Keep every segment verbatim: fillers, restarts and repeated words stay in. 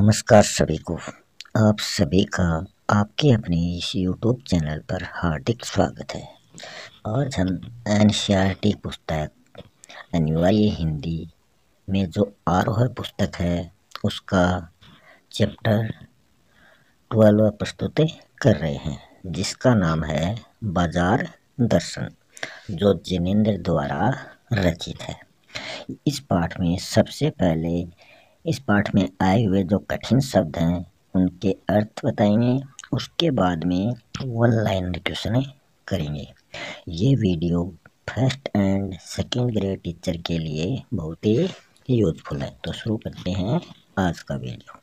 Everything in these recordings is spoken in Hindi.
नमस्कार सभी को। आप सभी का आपके अपने इस यूट्यूब चैनल पर हार्दिक स्वागत है। आज हम एनसीईआरटी पुस्तक अनिवार्य हिंदी में जो आरोह पुस्तक है उसका चैप्टर ट्वेल्व प्रस्तुत कर रहे हैं, जिसका नाम है बाजार दर्शन, जो जिनेंद्र द्वारा रचित है। इस पाठ में सबसे पहले इस पाठ में आए हुए जो कठिन शब्द हैं उनके अर्थ बताएंगे। उसके बाद में वन लाइन क्वेश्चन करेंगे। ये video first and second grade teacher के लिए बहुत ही यूजफुल है। तो शुरू करते हैं आज का वीडियो।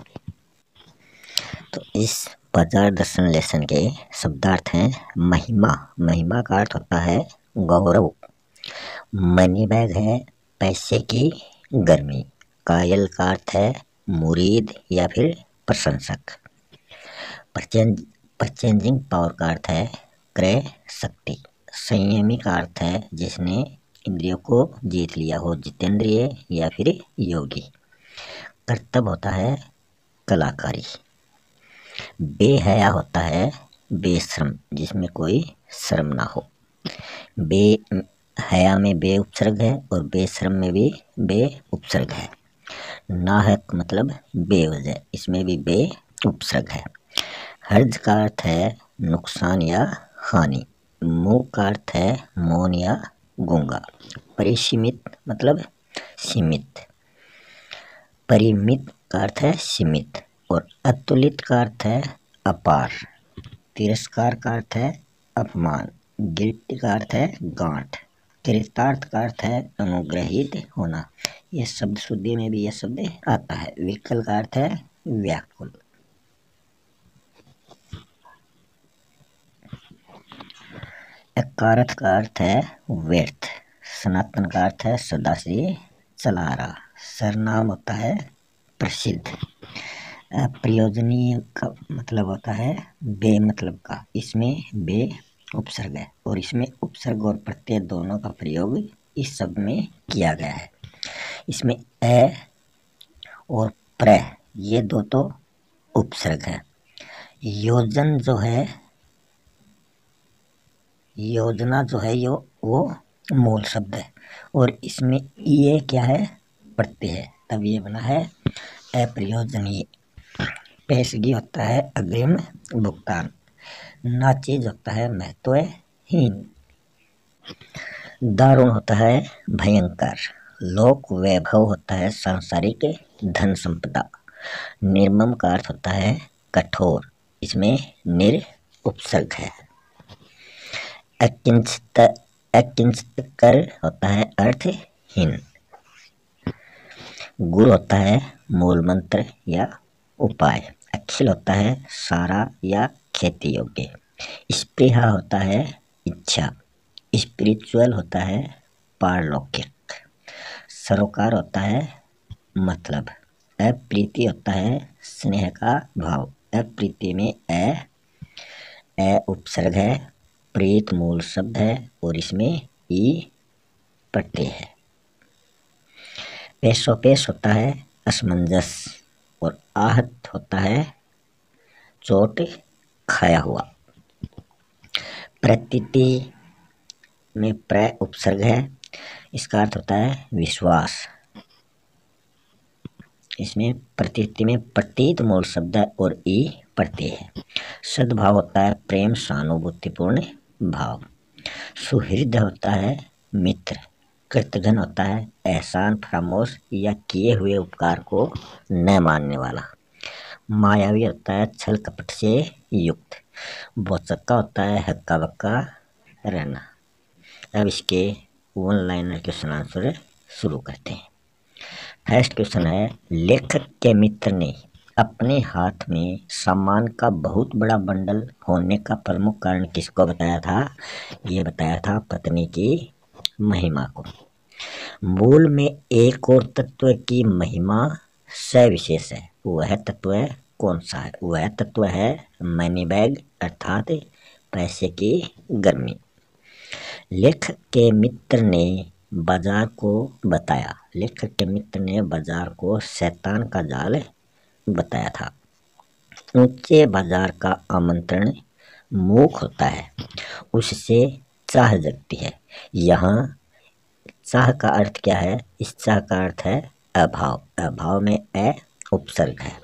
तो इस बाजार दर्शन लेसन के शब्दार्थ हैं महिमा। महिमा का अर्थ होता है गौरव। मनी बैग है पैसे की गर्मी। कायल का अर्थ है मुरीद या फिर प्रशंसक। परचेंज परचेंजिंग पावर का अर्थ है क्रय शक्ति। संयमी का अर्थ है जिसने इंद्रियों को जीत लिया हो, जितेंद्रिय या फिर योगी। कर्तव्य होता है कलाकारी। बेहया होता है बेशर्म, जिसमें कोई शर्म ना हो। बे हया में बे उपसर्ग है और बेशर्म में भी बे उपसर्ग है। नाहक मतलब बेवजह, इसमें भी बे उपसर्ग है। हर्ज का अर्थ है नुकसान या हानि। मूक का अर्थ है मौन या गूंगा। परिसीमित मतलब सीमित। परिमित का अर्थ है सीमित और अतुलित का अर्थ है अपार। तिरस्कार का अर्थ है अपमान। गिल्टी का अर्थ है गांठ। कृतार्थ का अर्थ है अनुग्रहित होना। यह शब्द शुद्धि में भी यह शब्द आता है। विकल का अर्थ है व्याकुल। अकारथ का अर्थ है व्यर्थ। सनातन का अर्थ है सदा से चला आ रहा। सरनाम होता है प्रसिद्ध। अप्रयोजनीय का मतलब होता है बे मतलब का। इसमें बे उपसर्ग है और इसमें उपसर्ग और प्रत्यय दोनों का प्रयोग इस शब्द में किया गया है। इसमें ए और प्र ये दो तो उपसर्ग है। योजन जो है योजना जो है यो वो मूल शब्द है और इसमें ये क्या है प्रत्यय है, तब ये बना है अप्रयोजनीय। पेशगी होता है अग्रिम भुगतान। नाचीज होता है महत्वहीन। दारुण होता है भयंकर। लोक वैभव होता है सांसारिक धन संपदा। निर्मम का अर्थ होता है कठोर, इसमें निर उपसर्ग है। अकिंचित अकिंचित कर होता है अर्थहीन। गुर होता है मूल मंत्र या उपाय। अखिल होता है सारा या खेती योग्य। स्पृहा होता है इच्छा। स्पिरिचुअल होता है पारलौकिक। सरोकार होता है मतलब। अप्रीति होता है स्नेह का भाव। अप्रीति में ए ए उपसर्ग है। प्रीत मूल शब्द है और इसमें ई प्रत्यय है। पेशोपेश होता है असमंजस और आहत होता है चोट खाया हुआ। प्रतीति में प्र उपसर्ग है। इसका अर्थ होता है विश्वास। इसमें प्रतीति में प्रतीत मूल शब्द है और ई प्रत्यय है। सद्भाव होता है प्रेम सहानुभूतिपूर्ण भाव। सुहृद होता है मित्र। कृतघ्न होता है एहसान फरामोश या किए हुए उपकार को न मानने वाला। मायावी होता है छल कपट से युक्त। बोचक्का होता है हक्का बक्का रहना। अब इसके वन लाइनर क्वेश्चन आंसर शुरू करते हैं। फर्स्ट क्वेश्चन है, लेखक के मित्र ने अपने हाथ में सामान का बहुत बड़ा बंडल होने का प्रमुख कारण किसको बताया था? ये बताया था पत्नी की महिमा को। मूल में एक और तत्व की महिमा सविशेष है, वह तत्व कौन सा है? वह तत्व है मनी बैग अर्थात पैसे की गर्मी। लेखक के मित्र ने बाजार को बताया। लेखक के मित्र ने बाजार को शैतान का जाल बताया था। ऊंचे बाजार का आमंत्रण मूक होता है, उससे चाह जगती है। यहाँ चाह का अर्थ क्या है? इस चाह का अर्थ है अभाव। अभाव में अ उपसर्ग है।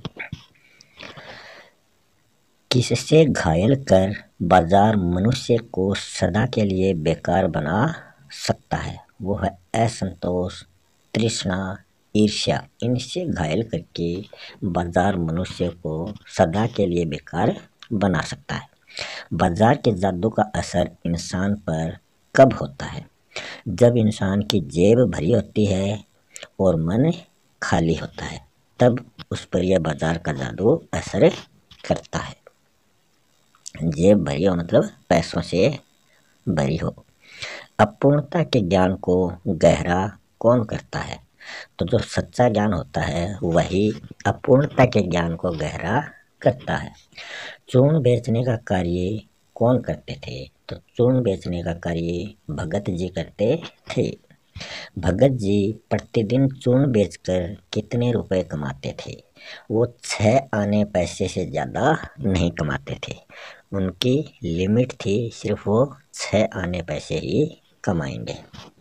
किससे घायल कर बाजार मनुष्य को सदा के लिए बेकार बना सकता है? वो है असंतोष, तृष्णा, ईर्ष्या। इनसे घायल करके बाजार मनुष्य को सदा के लिए बेकार बना सकता है। बाजार के जादू का असर इंसान पर कब होता है? जब इंसान की जेब भरी होती है और मन खाली होता है, तब उस पर यह बाजार का जादू असर करता है। जेब भरी हो मतलब पैसों से भरी हो। अपूर्णता के ज्ञान को गहरा कौन करता है? तो जो सच्चा ज्ञान होता है वही अपूर्णता के ज्ञान को गहरा करता है। चूर्ण बेचने का कार्य कौन करते थे? तो चूर्ण बेचने का कार्य भगत जी करते थे। भगत जी प्रतिदिन चूर्ण बेचकर कितने रुपए कमाते थे? वो छह आने पैसे से ज़्यादा नहीं कमाते थे। उनकी लिमिट थी, सिर्फ वो छह आने पैसे ही कमाएंगे।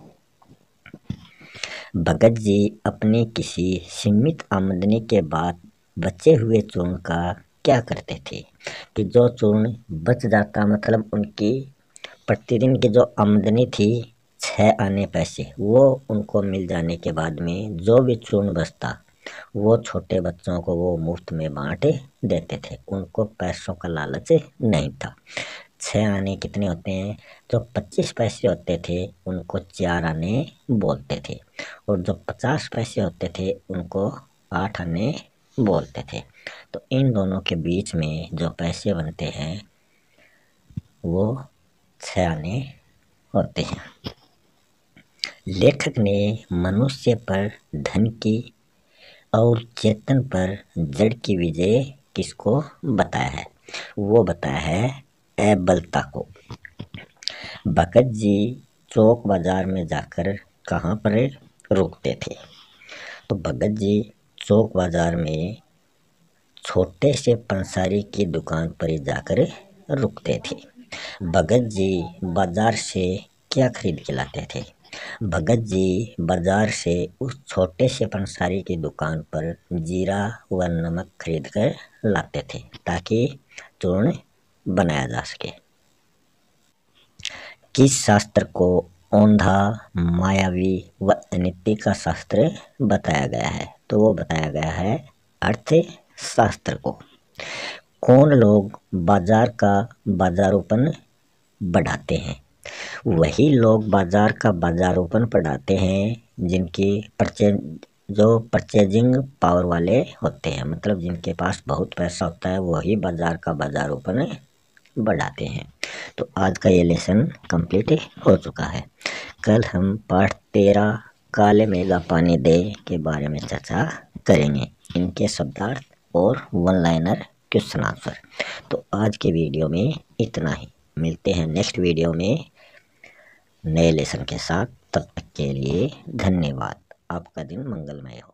भगत जी अपनी किसी सीमित आमदनी के बाद बचे हुए चूर्ण का क्या करते थे? कि जो चूर्ण बच जाता, मतलब उनकी प्रतिदिन की जो आमदनी थी छः आने पैसे, वो उनको मिल जाने के बाद में जो भी चूर्ण बचता वो छोटे बच्चों को वो मुफ्त में बांट देते थे। उनको पैसों का लालच नहीं था। छः आने कितने होते हैं? जो पच्चीस पैसे होते थे उनको चार आने बोलते थे, और जो पचास पैसे होते थे उनको आठ आने बोलते थे। तो इन दोनों के बीच में जो पैसे बनते हैं वो छः आने होते हैं। लेखक ने मनुष्य पर धन की और चेतन पर जड़ की विजय किसको बताया है? वो बताया है अबलता को। भगत जी चौक बाजार में जाकर कहाँ पर रुकते थे? तो भगत जी चौक बाजार में छोटे से पंसारी की दुकान पर जाकर रुकते थे। भगत जी बाजार से क्या खरीद के लाते थे? भगत जी बाजार से उस छोटे से पंसारी की दुकान पर जीरा व नमक खरीद कर लाते थे ताकि चूर्ण बनाया जा सके। किस शास्त्र को औंधा, मायावी व अनित्य का शास्त्र बताया गया है? तो वो बताया गया है अर्थशास्त्र को। कौन लोग बाजार का बाजारोपन बढ़ाते हैं? वही लोग बाजार का बाजारोपन बढ़ाते हैं जिनकी परचेज जो परचेजिंग पावर वाले होते हैं, मतलब जिनके पास बहुत पैसा होता है वही बाजार का बाजारोपन बढ़ाते हैं। तो आज का ये लेसन कंप्लीट हो चुका है। कल हम पाठ तेरह काले मेघा पानी दे के बारे में चर्चा करेंगे, इनके शब्दार्थ और वन लाइनर क्वेश्चन आंसर। तो आज के वीडियो में इतना ही। मिलते हैं नेक्स्ट वीडियो में नए लेसन के साथ। तब तक के लिए धन्यवाद। आपका दिन मंगलमय हो।